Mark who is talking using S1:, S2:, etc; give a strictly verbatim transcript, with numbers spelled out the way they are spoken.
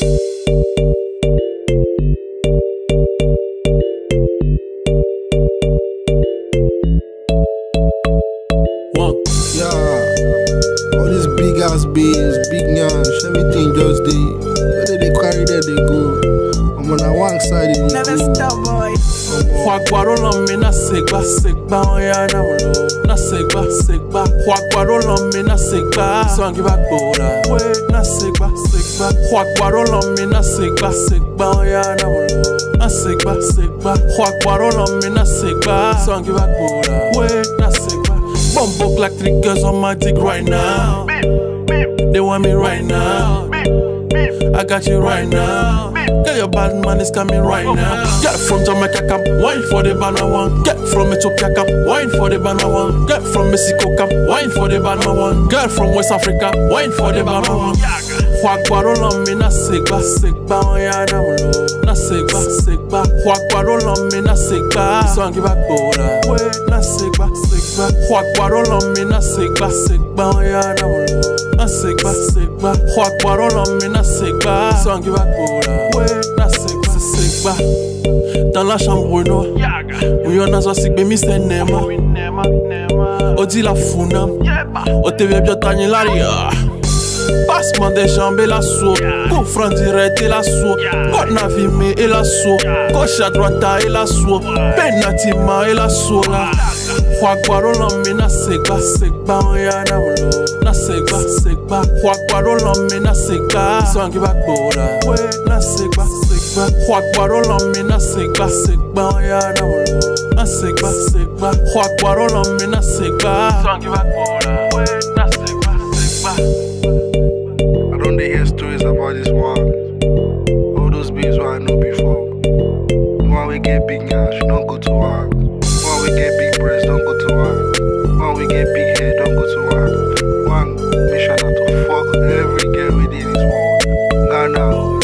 S1: Wang.
S2: Yeah, all these big ass beans, big nyash, everything just they. Whether they carry there, they go. I'm on a Wang side.
S3: Never stop, boy.
S1: Wagwaro on me na Segba, Segba on ya na mulo. Na Segba, Segba. Wagwaro on me na Segba. Swangi back boda. Wait, na Segba, Segba. Wagwaro on me na Segba, Segba on ya na mulo. Na Segba, Segba. Wagwaro on me na Segba. Swangi back boda. Wait, na Segba. Bumbo like three girls on my dick right now. They want me right now. I got you right now. Girl, your bad man is coming right now. Get from Jamaica, come wine for the banana one. Get from Ethiopia, come wine for the banana one. Get from Mexico, come wine for the banana one. Girl from West Africa, wine for the banana one. Wagwaro on me na Segba, Segba on ya na mulo. Na Segba, Segba. Wagwaro on me na Segba. Swangi back boda. Wait, na Segba, Segba. Wagwaro on me na Segba, Segba on ya na mulo. Na Segba, Segba. Wagwaro on me na Segba. Swangi back boda. Wait, na Segba, Segba. Dans la chambre noire, où y'en a soit Segba, mister Nema. Odi la funa, o te vie bien tagné la ria. Passement des jambes et la soie. Coup franc direct et la soie. Côte navimé et la soie. Gauche à droite et la soie. Penatima et la soie. Wagwaro on me na Segba, Segba on ya na mulo. Na Segba, Segba. Wagwaro on me na Segba. Swangi back boda. Wait, na Segba, Segba. Wagwaro on me na Segba, Segba on ya na mulo. Na Segba, Segba. Wagwaro on me na Segba. Swangi back boda. Wait, na Segba, Segba.
S2: I don't hear stories about this one. All those beans what I know before. When we get big nyash, don't go to Wang. When we get big breasts, don't go to Wang. When we get big head, don't go to Wang. Wang, make sure not to fuck every girl within this world. Ghana.